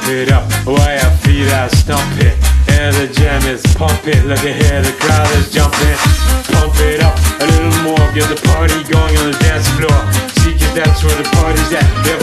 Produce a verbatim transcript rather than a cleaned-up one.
it up while your feet are stomping and the jam is pumping. Look at here, the crowd is jumping. Pump it up a little more, get the party going on the dance floor. See, 'cause that's where the party's at.